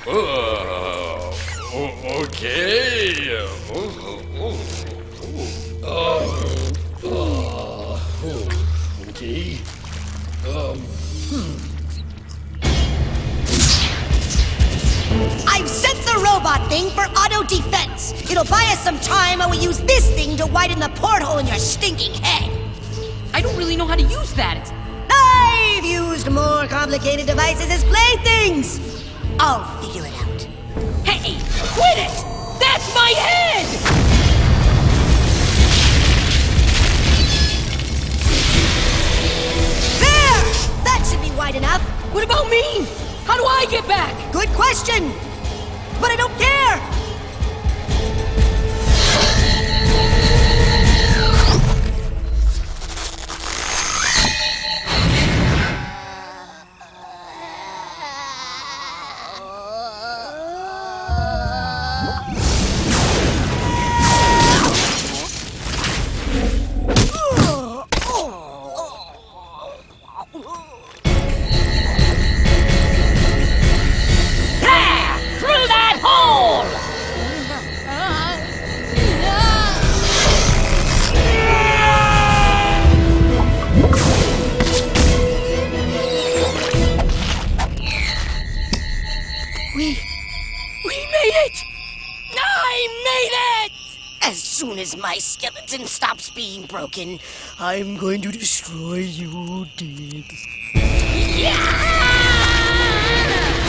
Okay. Okay. I've set the robot thing for auto defense. It'll buy us some time while we use this thing to widen the porthole in your stinking head. I don't really know how to use that. I've used more complicated devices as playthings. I'll figure it out. Hey, quit it! That's my head! There! That should be wide enough. What about me? How do I get back? Good question. But I don't care. Through that hole! We made it! I made it! As soon as my skeleton stops being broken, I'm going to destroy you, Diggs. Yeah!